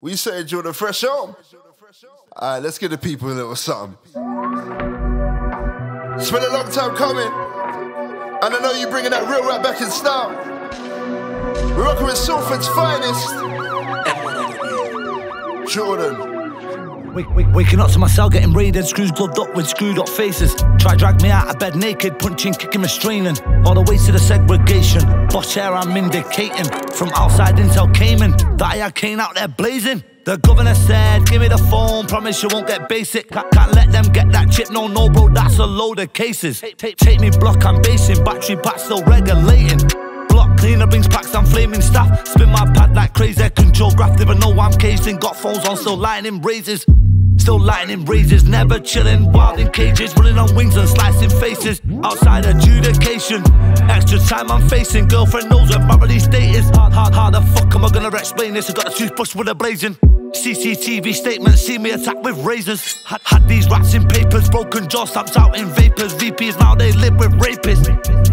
We saying Jordan fresh home. Alright, let's give the people a little something. It's been a long time coming, and I know you bringing that real rap back in style. We're rocking with Salford's finest, Jordan. Waking up to my cell, getting raided, screws gloved up with screwed up faces. Try drag me out of bed naked, punching, kicking, restraining. All the way to the segregation, boss hair I'm indicating. From outside Intel Cayman, that I had Kane out there blazing. The governor said, give me the phone, promise you won't get basic. Can't let them get that chip, no bro, that's a load of cases. Take me block, I'm basing, battery pack still regulating. Block cleaner brings packs, I'm flaming staff. Spin my pad like crazy, control graph, never know I'm caged in. Got phones on, still lightning razors. Still lightning razors, never chilling, wild in cages, running on wings and slicing faces. Outside adjudication, extra time I'm facing. Girlfriend knows where Beverly State is. How the fuck am I gonna explain this? I got a toothbrush with a blazing. CCTV statements, see me attack with razors. Had these rats in papers, broken jaw stamps out in vapors. VPs now they live with rapists.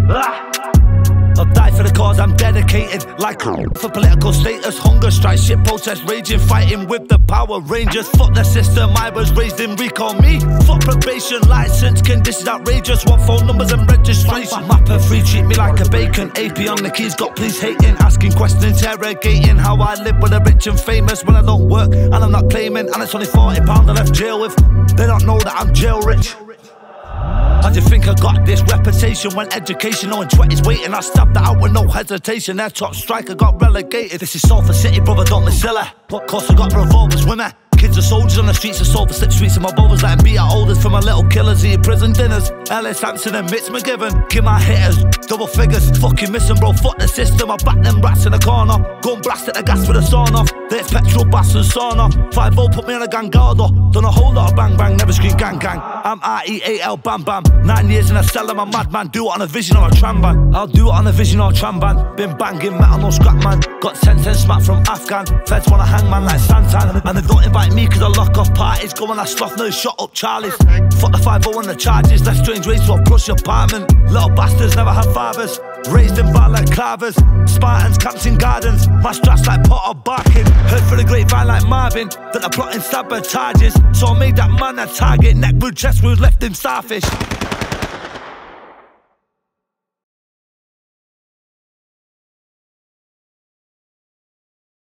I'll die for the cause, I'm dedicated. Like for political status, hunger strikes, shit protest raging, fighting with the Power Rangers. Fuck the system, I was raised in, recall me. Fuck probation, license, conditions outrageous. Want phone numbers and registration. Mapper free, treat me like a bacon. AP on the keys, got police hating, asking questions, interrogating how I live with the rich and famous when I don't work and I'm not claiming. And it's only £40 I left jail with. They don't know that I'm jail rich. How do you think I got this reputation when education, knowing 20's waiting? I stabbed that out with no hesitation. Their top striker got relegated. This is Salford City, brother, don't miss Zilla. But course I got revolvers with me. Kids are soldiers on the streets of Salford, slip streets of my brothers, letting beat our oldest. For my little killers, eating prison dinners. Ellis Hampson and Mitch McGivern. Give my hitters double figures. Fucking missing, bro, fuck the system. I back them rats in the corner. Gun blast at the gas with a sawn off. There's petrol, bass and sauna. 5-0 put me on a Gangardo. Done a whole lot of bang bang, never scream gang gang. I'm R-E-A-L bam bam. 9 years in a cell, I'm a madman. Do it on a vision or a tram van. I'll do it on a vision or a tram van. Been banging metal, no scrap man. Got 10 smack from Afghan. Feds wanna hang man like Santan. And they don't invite me cause I lock off parties. Go on that sloth, no shot up Charlie's. Fuck the 5-0 and the charges. Left strange ways to a plush apartment. Little bastards never had fathers. Raised in bar like Clavers. Spartans camped in gardens. My straps like Potter barking. Heard for the grapevine like Marvin that they're plotting sabotages. So I made that man a target. Neck wound, chest wound, left him starfish.